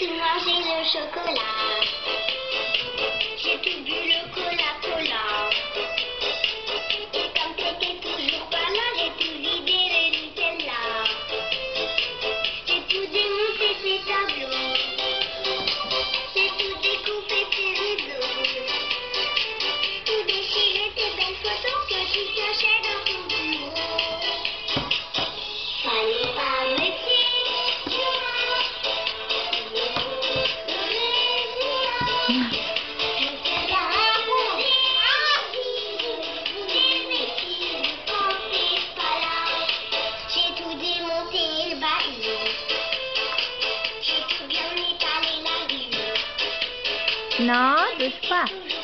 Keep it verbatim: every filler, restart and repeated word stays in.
tout mangé le chocolat. J'ai tout bu le cola-cola. Et comme t'étais toujours pas là, j'ai tout vidé le Nutella. J'ai tout démonté ces tableaux. J'ai tout découpé ces rideaux. Tout déchiré tes belles photos que tu cachais dans ton bureau. Fallait pas me dire, je serai à mourir. Des bêtises quand t'es pas là. J'ai tout démonté le baril. J'ai tout bien étalé la rue. Non, touche pas.